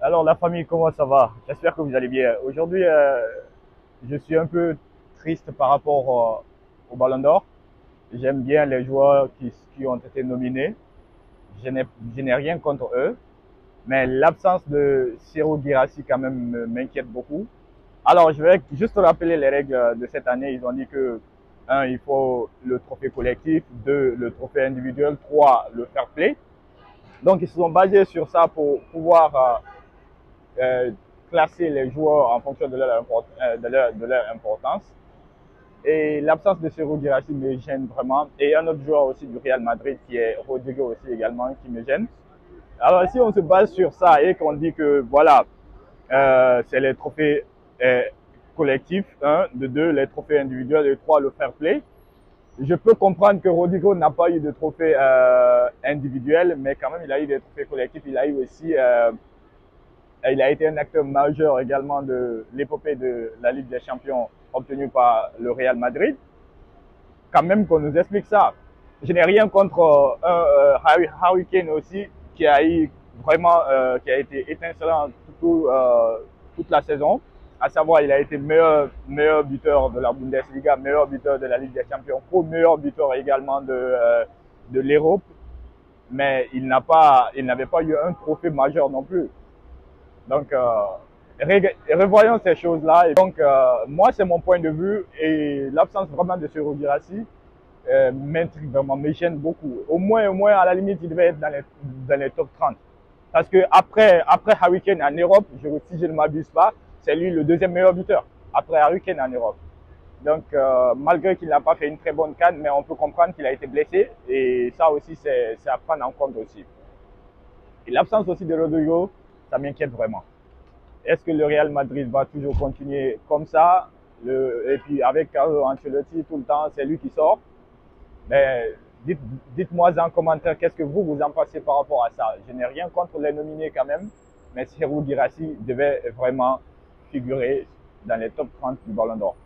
Alors la famille, comment ça va? J'espère que vous allez bien. Aujourd'hui, je suis un peu triste par rapport au Ballon d'Or. J'aime bien les joueurs qui ont été nominés. Je n'ai, je n'ai rien contre eux, mais l'absence de Ciro Guirassy quand même m'inquiète beaucoup. Alors je vais juste rappeler les règles de cette année. Ils ont dit que un, il faut le trophée collectif, deux, le trophée individuel, trois, le fair play. Donc ils se sont basés sur ça pour pouvoir classer les joueurs en fonction de leur importance. Et l'absence de Serhou Guirassy me gêne vraiment. Et un autre joueur aussi du Real Madrid qui est Rodrigo aussi également qui me gêne. Alors si on se base sur ça et qu'on dit que voilà, c'est les trophées collectifs, un, de deux, les trophées individuels et trois, le fair play. Je peux comprendre que Rodrigo n'a pas eu de trophée individuel, mais quand même il a eu des trophées collectifs. Il a eu aussi il a été un acteur majeur également de l'épopée de la Ligue des Champions obtenue par le Real Madrid. Quand même qu'on nous explique ça. Je n'ai rien contre Harry Kane aussi, qui a eu vraiment, qui a été étincelant toute la saison. À savoir, il a été meilleur buteur de la Bundesliga, meilleur buteur de la Ligue des Champions, meilleur buteur également de l'Europe. Mais il n'avait pas eu un trophée majeur non plus. Donc, revoyons ces choses-là. Donc, moi, c'est mon point de vue et l'absence vraiment de Serhou Guirassy m'intrigue vraiment, me gêne beaucoup. Au moins, à la limite, il devait être dans les top 30. Parce que après Harry Kane en Europe, si je ne m'abuse pas, c'est lui le deuxième meilleur buteur après Harry Kane en Europe. Donc, malgré qu'il n'a pas fait une très bonne CAN, mais on peut comprendre qu'il a été blessé et ça aussi, c'est à prendre en compte aussi. Et l'absence aussi de Rodrigo, ça m'inquiète vraiment. Est-ce que le Real Madrid va toujours continuer comme ça et puis avec Carlo Ancelotti tout le temps, c'est lui qui sort. Mais dites-moi en commentaire qu'est-ce que vous en pensez par rapport à ça. Je n'ai rien contre les nominés quand même, mais Serhou Guirassy devait vraiment figurer dans les top 30 du Ballon d'Or.